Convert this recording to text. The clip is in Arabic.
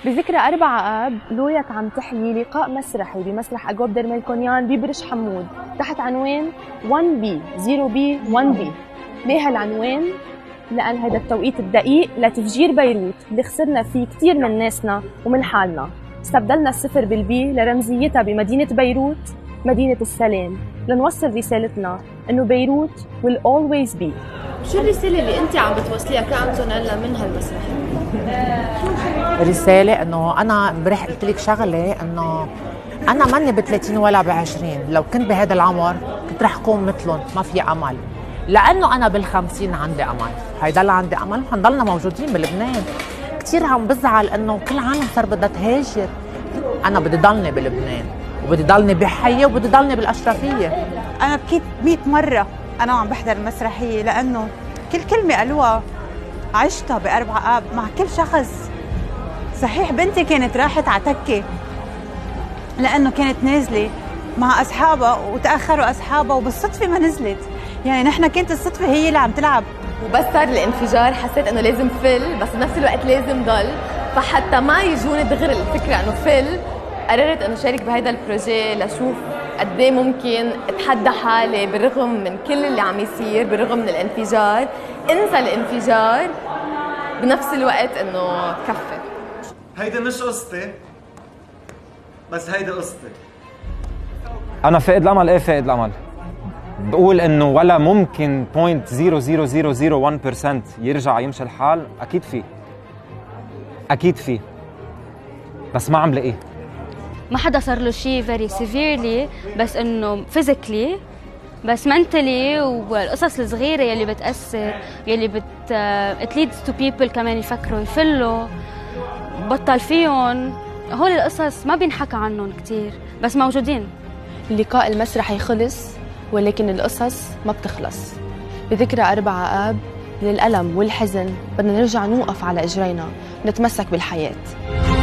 بذكرى 4 آب لوياك عم تحيي لقاء مسرحي بمسرح أجوب درملكونيان ببرج حمود تحت عنوان 1B 0B 1B. ليه هالعنوان؟ لأن هذا التوقيت الدقيق لتفجير بيروت اللي خسرنا فيه كتير من ناسنا ومن حالنا. استبدلنا الصفر بالبي لرمزيتها بمدينة بيروت مدينة السلام، لنوصل رسالتنا إنه بيروت will always be. شو الرسالة اللي أنت عم بتوصليها كأنتونيلا من هالمسرحية؟ رسالة إنه أنا امبارح قلت لك شغلة، إنه أنا ماني ب30 ولا ب20، لو كنت بهذا العمر كنت رح كون مثلهم، ما في أمل، لأنه أنا بال50 عندي أمل، هيضل عندي أمل وحنضلنا موجودين بلبنان. كتير عم بزعل إنه كل عالم صار بدها تهاجر، أنا بدي ضلني بلبنان وبدي ضلني بحية وبدي ضلني بالأشرفية. أنا بكيت 100 مرة أنا وعم بحضر المسرحية، لأنه كل كلمة قالوها عشتها ب4 آب مع كل شخص. صحيح بنتي كانت راحت على تكة لأنه كانت نازلة مع أصحابها وتأخروا أصحابها وبالصدفة ما نزلت، يعني نحن كانت الصدفة هي اللي عم تلعب. وبس صار الانفجار حسيت انه لازم فل، بس بنفس الوقت لازم ضل، فحتى ما يجوني دغري الفكره انه فل، قررت انه شارك بهذا البروجي لشوف قد ايه ممكن اتحدى حالي بالرغم من كل اللي عم يصير، بالرغم من الانفجار، انسى الانفجار بنفس الوقت انه كفي. هيدي مش قصتي، بس هيدي قصتي. أنا فاقد الأمل، إيه فاقد الأمل؟ بقول إنه ولا ممكن 0.00001% يرجع يمشي الحال، أكيد فيه. أكيد فيه. بس ما عم لاقيه. ما حدا صار له شيء very severely، بس إنه physically، بس mentally، والقصص الصغيرة يلي بتأثر، يلي it leads to people كمان يفكروا يفلوا، بطل فيهم. هول القصص ما بينحكى عنهم كتير، بس موجودين. اللقاء المسرحي خلص، ولكن القصص ما بتخلص. بذكرى 4 آب من الألم والحزن بدنا نرجع نوقف على إجرينا، نتمسك بالحياة.